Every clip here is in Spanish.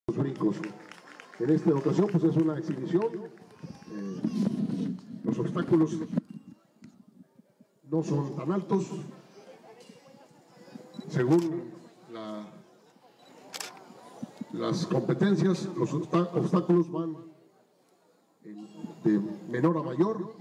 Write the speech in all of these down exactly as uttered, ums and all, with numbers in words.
los brincos. En esta ocasión pues es una exhibición, eh, los obstáculos no son tan altos, según la, las competencias, los obstáculos van en, de menor a mayor,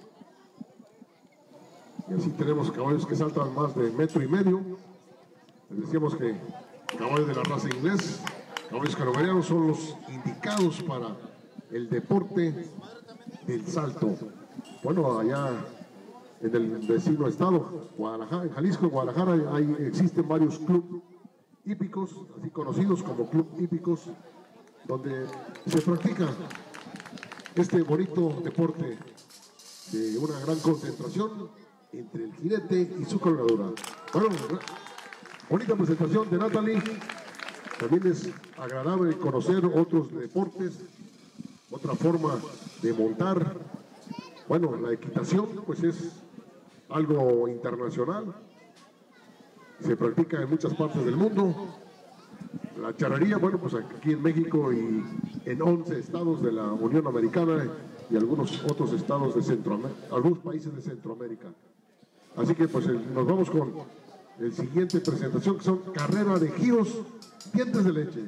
y así tenemos caballos que saltan más de metro y medio. Les decíamos que caballos de la raza inglés, caballos canoberianos son los indicados para el deporte del salto. Bueno, allá en el vecino estado, Guadalajara, en Jalisco, en Guadalajara, hay, existen varios clubes hípicos, así conocidos como club hípicos, donde se practica este bonito deporte de una gran concentración entre el jinete y su colgadura. Bueno, bonita presentación de Natalie. También es agradable conocer otros deportes, otra forma de montar. Bueno, la equitación pues es algo internacional, se practica en muchas partes del mundo. La charrería, bueno, pues aquí en México y en once estados de la Unión Americana y algunos otros estados de Centroamérica, algunos países de Centroamérica. Así que pues nos vamos con el siguiente presentación, que son carrera de giros, dientes de leche.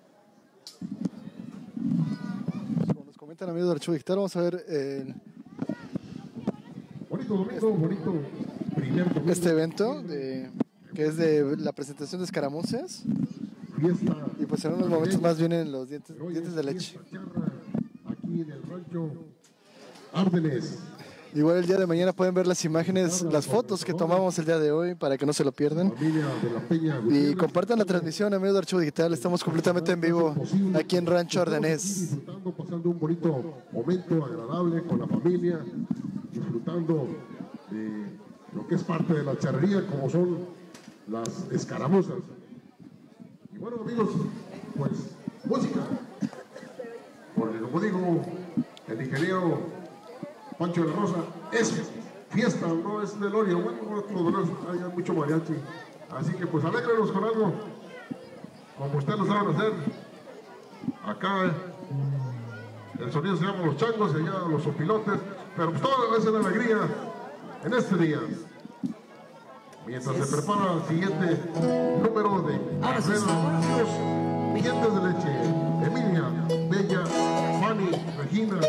Como nos comentan amigos de Archivo Digital, vamos a ver eh, bonito domingo, bonito primer domingo. Este evento de, que es de la presentación de escaramuzas. Fiesta. Y pues en unos momentos más vienen los dientes, dientes de leche. Aquí en el rancho Árdenes. Igual el día de mañana pueden ver las imágenes, las fotos que tomamos el día de hoy para que no se lo pierdan. Y compartan la transmisión, amigos de Archivo Digital. Estamos completamente en vivo aquí en Rancho Árdenes. Disfrutando, pasando un bonito momento agradable con la familia, disfrutando de lo que es parte de la charrería, como son las escaramuzas. Y bueno, amigos, pues música. Porque como digo, el ingeniero Pancho de la Rosa, es fiesta, no es velorio. Bueno, hay mucho mariachi. Así que pues alégrenos con algo, como ustedes lo saben hacer. Acá el sonido se llama los changos, y allá los opilotes, pero pues todo es en alegría en este día. Mientras se prepara el siguiente número de carrera de dientes de leche. Emilia, Bella, Fanny, Regina,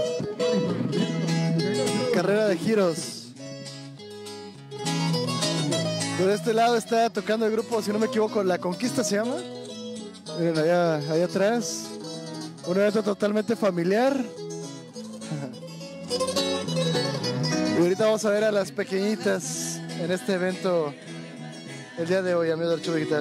carrera de giros. Por este lado está tocando el grupo, si no me equivoco, La Conquista se llama. Miren allá, allá atrás. Un evento totalmente familiar. Y ahorita vamos a ver a las pequeñitas en este evento el día de hoy, amigos del Archivo Digital.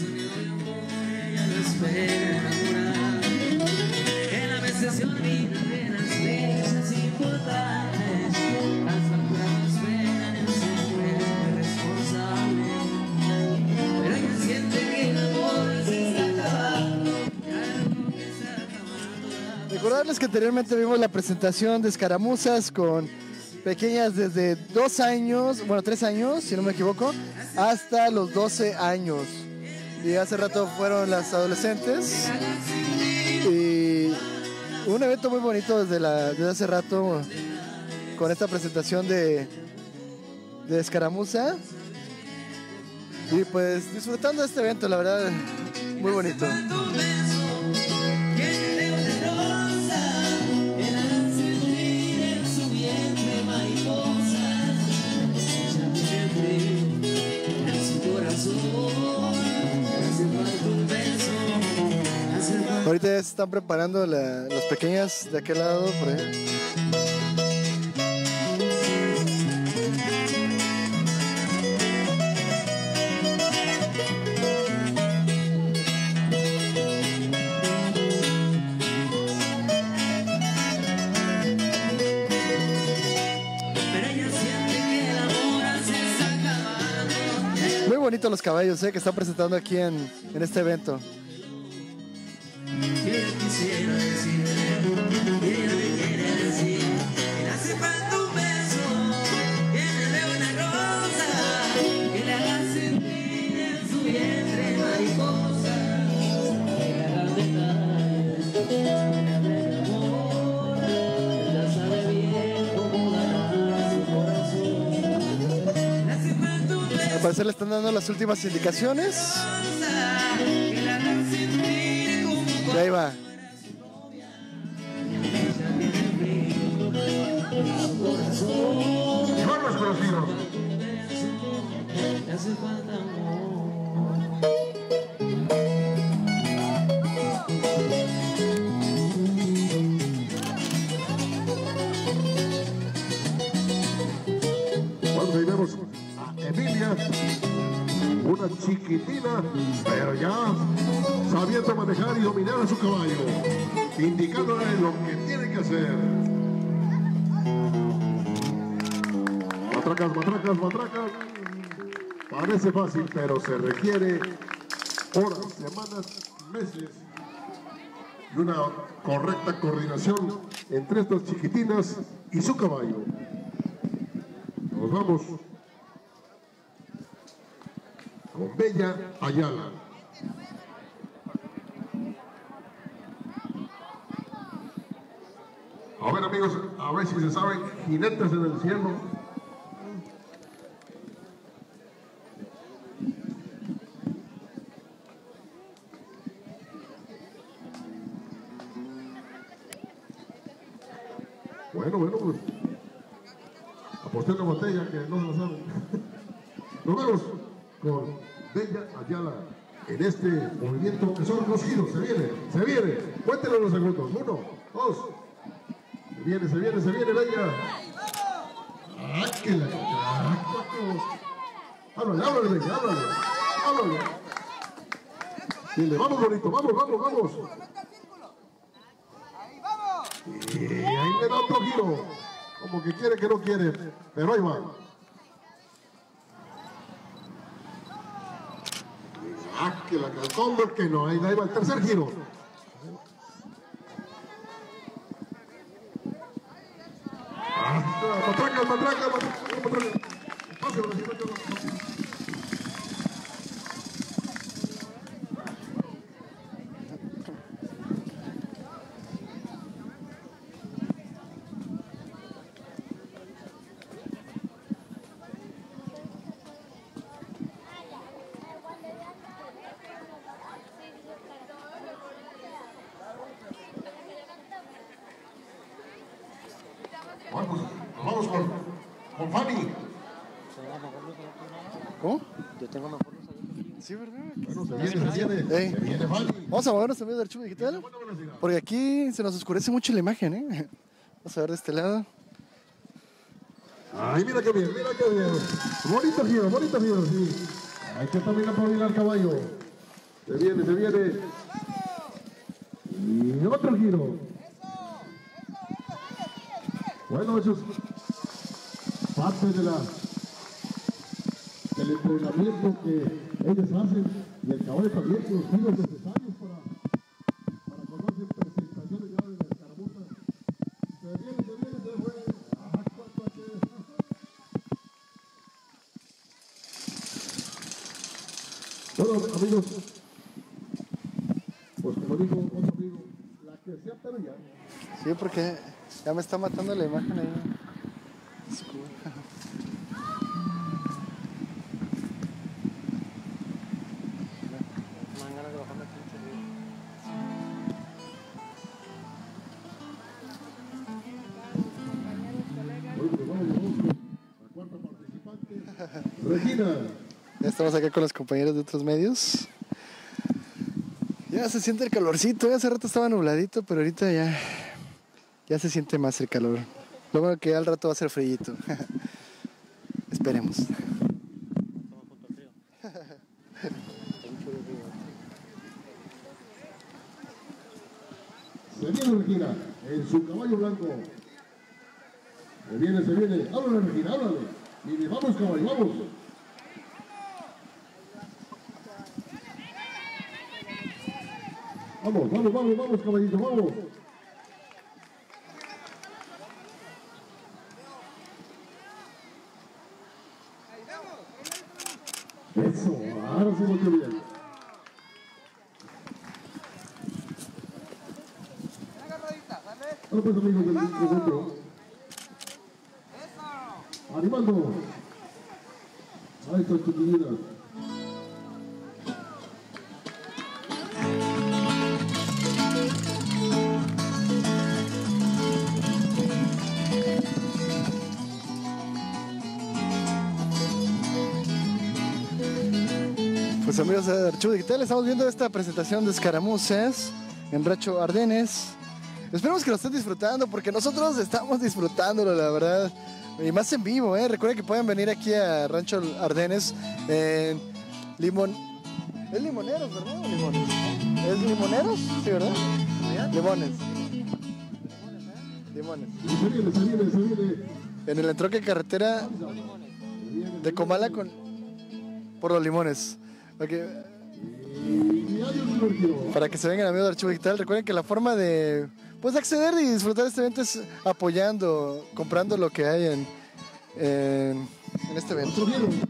Recordarles que anteriormente vimos la presentación de escaramuzas con pequeñas desde dos años, bueno, tres años, si no me equivoco, hasta los doce años. Y hace rato fueron las adolescentes. Y un evento muy bonito desde, la, desde hace rato con esta presentación de, de escaramuza. Y pues disfrutando de este evento, la verdad, muy bonito. Ahorita ya se están preparando la, las pequeñas de aquel lado, por ahí. Muy bonitos los caballos eh, que están presentando aquí en, en este evento. Quisiera decir, ella me quiere decir, que le hace falta un beso, que le dé una rosa, que le haga sentir en su vientre mariposa, que le haga detalles parecer le están dando las últimas indicaciones. Y ahí va. Y vamos con los tiros. Le hace falta amor. Bueno, ahí vemos a Emilia, una chiquitina, pero ya sabiendo manejar y dominar a su caballo, indicándole lo que tiene que hacer. Matracas, matracas, matracas. Parece fácil, pero se requiere horas, semanas, meses y una correcta coordinación entre estas chiquitinas y su caballo. Nos vamos con Bella Ayala. A ver, amigos, a ver si se saben jinetes en el cielo. Bueno, bueno, pues aposté una botella que no se la saben. Nos vemos con Bella Ayala en este movimiento que son los giros. Se viene, se viene. Cuéntenlo los segundos. Uno, dos. Se viene, se viene, se viene, Bella. ¡Ah, que la! Háblale, háblale, Bella, háblale. Háblale. Dile, vamos, bonito, vamos, vamos, vamos. Y ahí le da otro giro, como que quiere que no quiere, pero ahí va. Ah, que la calcón, que no, ahí va el tercer giro. Ah, matraca, matraca, matraca, matraca. Pase, Brasil, pase. Vamos, vamos con, con Fanny. ¿Cómo? Yo tengo mejor luz ahí. Sí, ¿verdad? Bueno, se viene, se viene. Ey. Se viene Fanny. Vamos a movernos también del archivo digital. Buena velocidad. Porque aquí se nos oscurece mucho la imagen, ¿eh? Vamos a ver de este lado. Ay, mira qué bien, mira qué bien. Bonito giro, bonito giro, sí. Hay que también aplaudir al caballo. Se viene, se viene. Y otro giro. Bueno, eso es parte de la, del entrenamiento que ellos hacen y el caballo también con los giros necesarios para, para conocer presentaciones ya de las escaramuzas. Se viene, se viene, se fue. Ah, cuánto hay que- Bueno, amigos, pues como dijo otro amigo, la que sea, pero ya. Sí, porque ya me está matando la imagen ahí. Oscura. Me dan ganas de bajarme aquí mucho ruido. Bueno, pues vamos, vamos con la cuarta participante, Regina. Ya estamos acá con los compañeros de otros medios. Ya se siente el calorcito, ya hace rato estaba nubladito, pero ahorita ya, ya se siente más el calor. Lo bueno que al rato va a ser frillito. Esperemos. Estamos junto al río. Hay mucho ruido. Se viene Regina en su caballo blanco. Se viene, se viene. Háblale, Regina, háblale. Y vamos, caballo, vamos. Vamos, vamos, vamos, vamos, caballito, vamos. Eso, ahora sí muy bien. Bueno, pues amigos del encuentro, animando Ahí está tu vida. Pues amigos de Archivo Digital, estamos viendo esta presentación de escaramuzas en Rancho Ardenes. Esperemos que lo estén disfrutando porque nosotros estamos disfrutándolo, la verdad. Y más en vivo, ¿eh? Recuerden que pueden venir aquí a Rancho Ardenes en Limón... ¿Es Limoneros, verdad? ¿O Limones? ¿Es Limoneros? Sí, ¿verdad? Limones. Limones. Se viene, se viene, se viene. En el entronque de carretera de Comala con... por los Limones. Okay. Para que se vengan amigos de Archivo Digital, recuerden que la forma de pues acceder y disfrutar de este evento es apoyando, comprando lo que hay en, en, en este evento.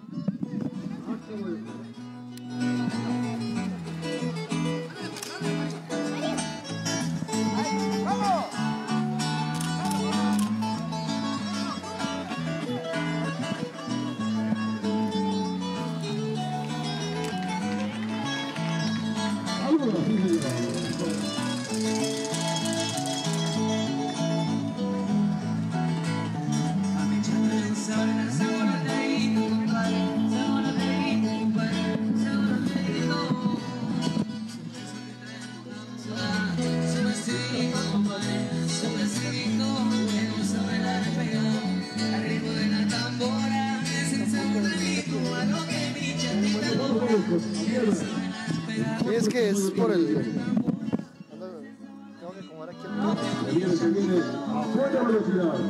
Y es que es por el... Tengo que acomodar aquí el... Se viene, se viene a buena velocidad.